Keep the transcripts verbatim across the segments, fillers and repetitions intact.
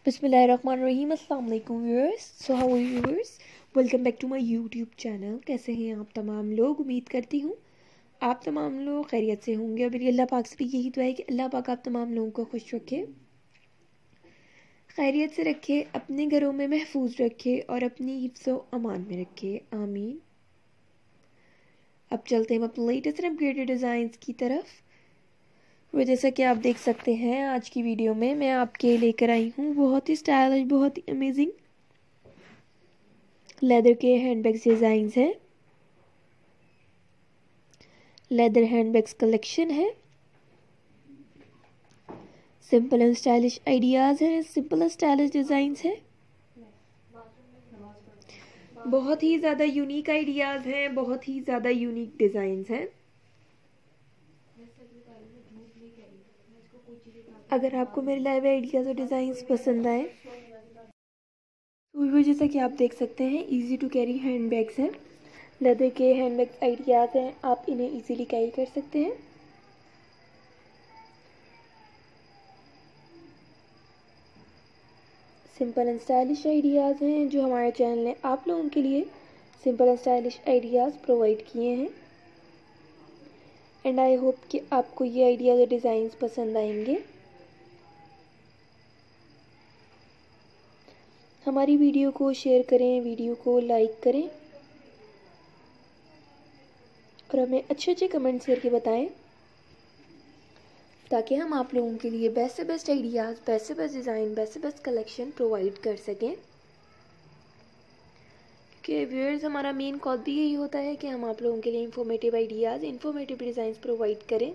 बिस्मिल्लाहिर्रहमानिर्रहीम अस्सलाम वालेकुम viewers. So how are you viewers, welcome back to my YouTube channel. कैसे हैं आप तमाम लोग? उम्मीद करती हूँ आप तमाम लोग खैरियत से होंगे और मेरी अल्लाह पाक से भी यही दुआ है कि अल्लाह पाक आप तमाम लोगों को खुश रखे, खैरियत से रखे, अपने घरों में महफूज रखे और अपनी हिफ्ज़ व अमान में रखे, आमीन। अब चलते हैं अपने लेटेस्ट एंड अपग्रेडेड डिज़ाइंस की तरफ। और जैसा कि आप देख सकते हैं आज की वीडियो में मैं आपके लेकर आई हूँ बहुत ही स्टाइलिश, बहुत ही अमेजिंग लेदर के हैंडबैग्स डिज़ाइंस हैं। लेदर हैंडबैग्स कलेक्शन है, सिंपल एंड स्टाइलिश आइडियाज़ हैं, सिंपल एंड स्टाइलिश डिज़ाइंस हैं, बहुत ही ज़्यादा यूनिक आइडियाज़ हैं, बहुत ही ज़्यादा यूनिक डिज़ाइंस हैं। अगर आपको मेरे लाइव आइडियाज़ और डिज़ाइंस पसंद आए तो जैसा कि आप देख सकते हैं इजी टू कैरी हैंडबैग्स हैं, लेदर के हैंडबैग्स आइडियाज़ हैं, आप इन्हें इजीली कैरी कर सकते हैं। सिंपल एंड स्टाइलिश आइडियाज़ हैं जो हमारे चैनल ने आप लोगों के लिए simple and stylish ideas provide किए हैं। एंड आई होप कि आपको ये आइडियाज़ और डिज़ाइंस पसंद आएंगे। हमारी वीडियो को शेयर करें, वीडियो को लाइक करें और हमें अच्छे अच्छे कमेंट्स करके बताएं ताकि हम आप लोगों के लिए बेस्ट से बेस्ट आइडियाज़, बेस्ट से बेस्ट डिज़ाइन, बेस्ट से बेस्ट कलेक्शन प्रोवाइड कर सकें। क्योंकि व्यूअर्स हमारा मेन कॉज भी यही होता है कि हम आप लोगों के लिए informative ideas, informative designs provide करें,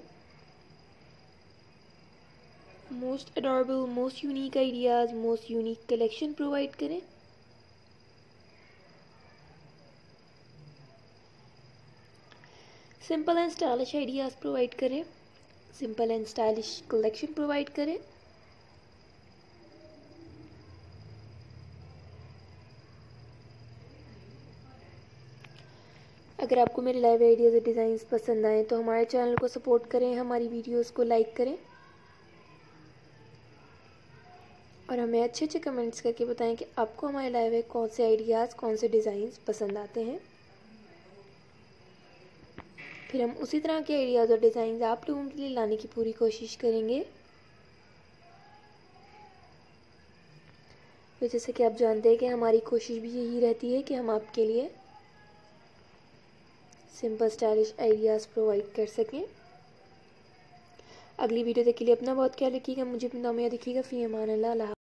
most adorable, most unique ideas, most unique collection provide करें। Simple and stylish ideas provide करें, simple and stylish collection provide करें। अगर आपको मेरे लाइव आइडियाज़ और डिज़ाइंस पसंद आए तो हमारे चैनल को सपोर्ट करें, हमारी वीडियोस को लाइक करें और हमें अच्छे अच्छे कमेंट्स करके बताएं कि आपको हमारे लाइव में कौन से आइडियाज़, कौन से डिज़ाइंस पसंद आते हैं। फिर हम उसी तरह के आइडियाज़ और डिज़ाइंस आप लोगों के लिए लाने की पूरी कोशिश करेंगे। तो जैसे कि आप जानते हैं कि हमारी कोशिश भी यही रहती है कि हम आपके लिए सिंपल स्टाइलिश आइडियाज़ प्रोवाइड कर सकें। अगली वीडियो तक के लिए अपना बहुत ख्याल रखिएगा, मुझे अपना में रखिएगा। फ़ी अमान अल्लाह।